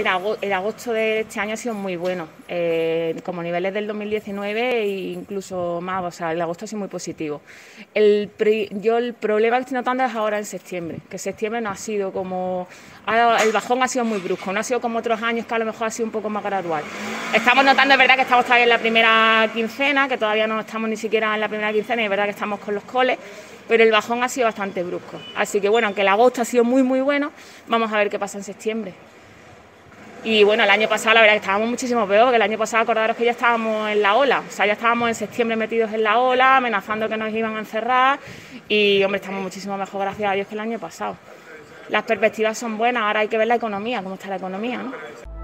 el agosto de este año ha sido muy bueno, como niveles del 2019 e incluso más, o sea, el agosto ha sido muy positivo. Yo el problema que estoy notando es ahora en septiembre, que septiembre no ha sido como... el bajón ha sido muy brusco, no ha sido como otros años que a lo mejor ha sido un poco más gradual. Estamos notando, es verdad que estamos todavía en la primera quincena, que todavía no estamos ni siquiera en la primera quincena, y es verdad que estamos con los coles, pero el bajón ha sido bastante brusco. Así que bueno, aunque el agosto ha sido muy bueno, vamos a ver qué pasa en septiembre. Y bueno, el año pasado la verdad que estábamos muchísimo peor, porque el año pasado acordaros que ya estábamos en la ola, o sea, ya estábamos en septiembre metidos en la ola, amenazando que nos iban a encerrar, y hombre, estamos muchísimo mejor, gracias a Dios, que el año pasado. Las perspectivas son buenas, ahora hay que ver la economía, cómo está la economía, ¿no?